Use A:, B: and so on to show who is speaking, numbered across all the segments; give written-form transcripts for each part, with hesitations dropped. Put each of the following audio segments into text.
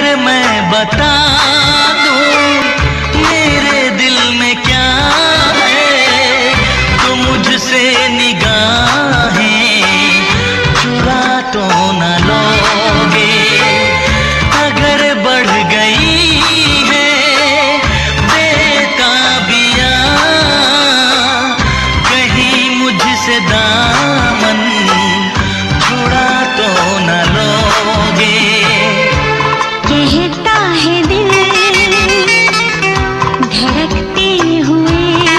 A: मैं बता दूं मेरे दिल में क्या है, तो मुझसे निगाहें चुरा तो न लोगे। अगर बढ़ गई है बेताबियां, कहीं मुझसे दामन छुड़ा तो न लोगे।
B: कहता है दिल धड़कते हुए,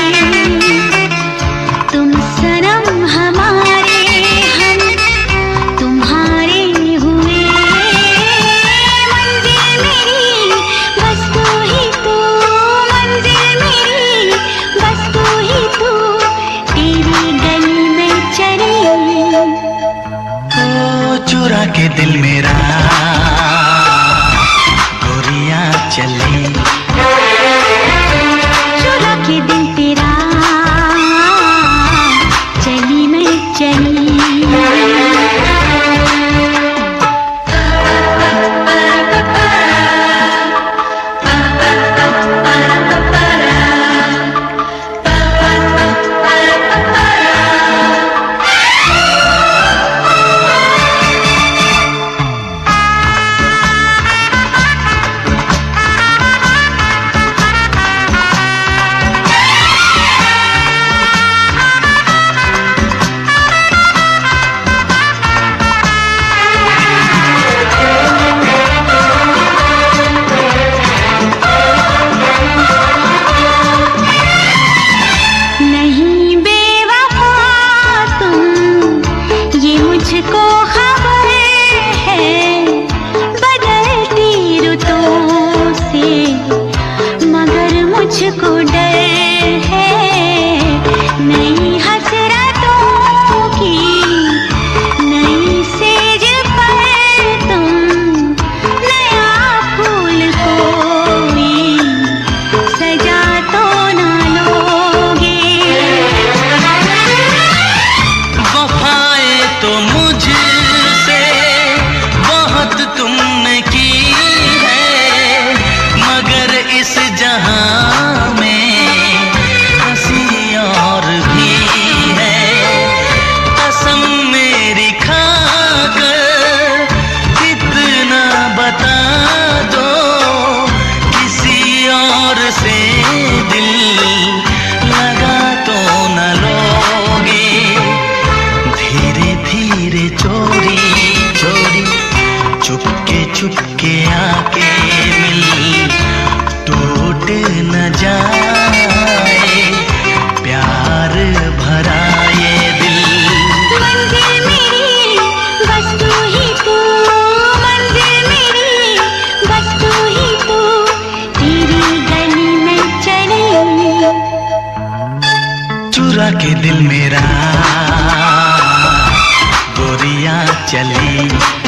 B: तुम सनम हमारे, हम तुम्हारे हुए। मंजिल मेरी बस तू ही तू, मंजिल मेरी बस तू ही तू, तेरी गली में चली।
A: ओ चुरा के दिल मेरा चली,
B: चुरा के दिल तेरा चली मैं चली। मुझको खबर है बदलती रुतों से, मगर मुझको डर है नई हसरतों की। नई सेज पर तुम नया फूल कोई सजा तो ना लोगे।
A: वफाएं तो मुझसे बहुत तुमने की है, मगर इस जहां में हंसी और भी है। कसम मेरी खाकर कितना बता दो, किसी और से दिल लगा तो न लोगे। धीरे धीरे चोरी चोरी चुपके आके मिल, टूट न जाए प्यार भरा ये दिल।
B: मंजिल मेरी बस तू ही तू, मंजिल मेरी बस तू ही तू, तेरी गली में चली।
A: चुरा के दिल मेरा गोरियां चली।